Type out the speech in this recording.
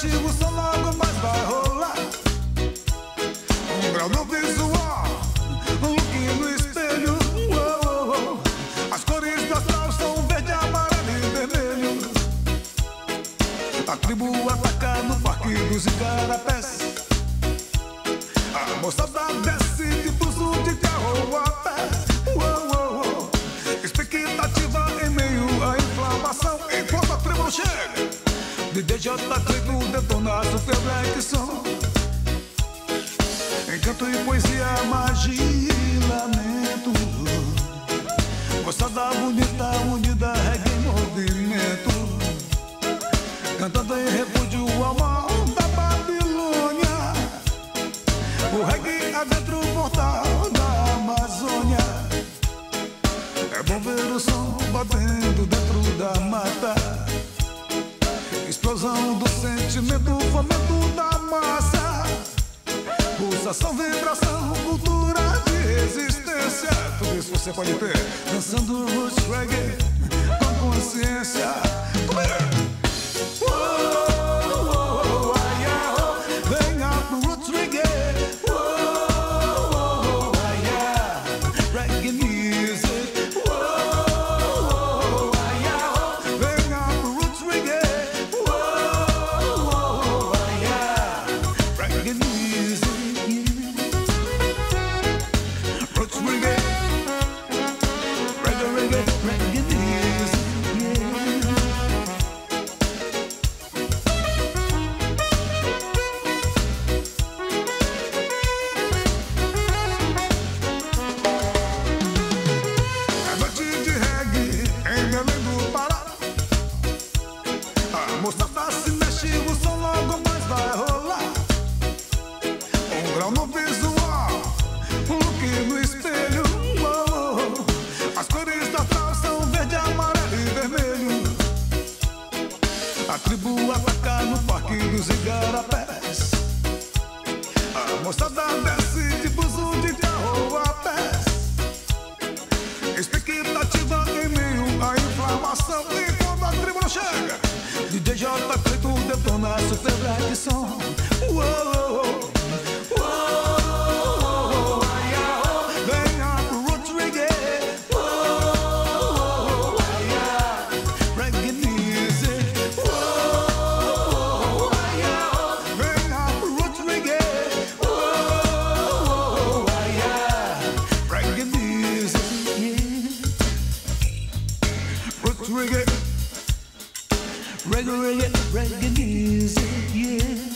mexe, o som logo mais vai rolar. Um grau no visual, um look no espelho. As cores do astral são verde, amarelo e vermelho. A tribo ataca no Parque dos Igarapés. A moçada desce de buzo de carro a pé. Expectativa em meio à inflamação. Enquanto a tribo chega, DJ Cleito detona super black som. Encanto e poesia, magia e lamento. Moçada bonita, unida, reggae em movimento. Cantando em repúdio ao mal da Babilônia. O reggae adentra o portal da Amazônia. É bom ver o som batendo dentro da mata. Explosão do sentimento, fomento da massa. Pulsação, vibração, cultura de resistência. Tudo isso você pode ter dançando roots reggae com consciência. Venha pro roots reggae. Reggae music. Venha pro roots reggae. Reggae music. Roots reggae. Reggae music. É noite de reggae em Belém do Pará. A moçada se mexe, o som logo mais vai rolar. Um grau no visual, um look no espelho. As cores da tal são verde, amarelo e vermelho. A tribo ataca no Parque dos Igarapés. A moçada desce de buzo de carro a pé. Expectativa em meio à inflamação. E quando a tribo não chega, DJ Cleito detona super black som. Venha pro roots reggae. Reggae music. Venha pro roots reggae. Reggae music. Roots reggae. Reggae music, yeah.